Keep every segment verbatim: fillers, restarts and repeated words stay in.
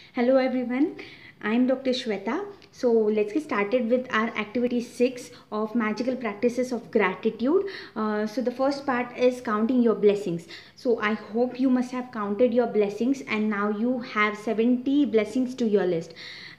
Hello everyone, I'm Doctor Shweta. So let's get started with our activity six of magical practices of gratitude. Uh, so the first part is counting your blessings. So I hope you must have counted your blessings and now you have seventy blessings to your list.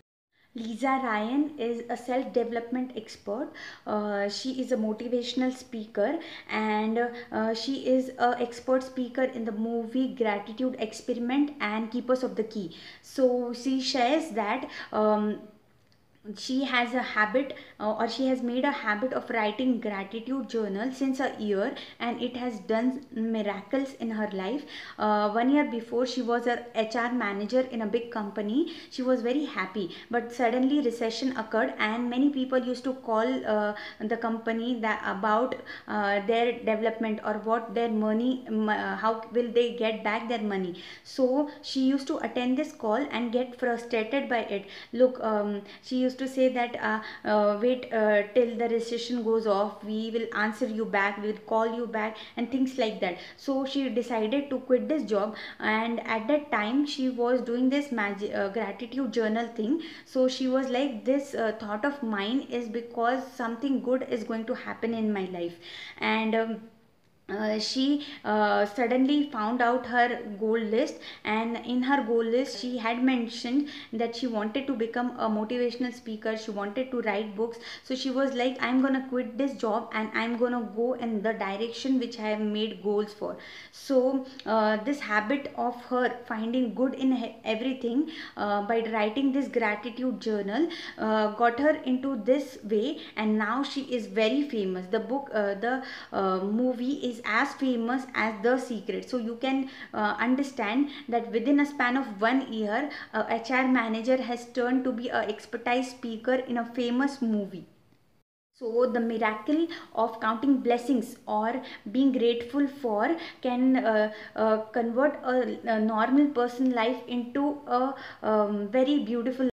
Lisa Ryan is a self development expert. Uh, she is a motivational speaker and uh, she is an expert speaker in the movie Gratitude Experiment and Keepers of the Key. So she shares that. Um, she has a habit uh, or she has made a habit of writing gratitude journal since a year, and it has done miracles in her life. Uh, one year before, she was a HR manager in a big company. She was very happy, but suddenly recession occurred and many people used to call uh, the company that about uh, their development or what their money, uh, how will they get back their money. So she used to attend this call and get frustrated by it. Look, um, she used to say that uh, uh, wait uh, till the recession goes off, we will answer you back, we will call you back, and things like that. So she decided to quit this job, and at that time she was doing this magic uh, gratitude journal thing. So she was like, this uh, thought of mine is because something good is going to happen in my life. And um, uh, she uh, suddenly found out her goal list, and in her goal list she had mentioned that she wanted to become a motivational speaker, she wanted to write books. So she was like, I'm gonna quit this job and I'm gonna go in the direction which I have made goals for. So uh, this habit of her finding good in everything uh, by writing this gratitude journal uh, got her into this way, and now she is very famous. The book uh, the uh, movie is as famous as The Secret. So you can uh, understand that within a span of one year, a H R manager has turned to be an expertise speaker in a famous movie. So the miracle of counting blessings or being grateful for can uh, uh, convert a, a normal person life into a um, very beautiful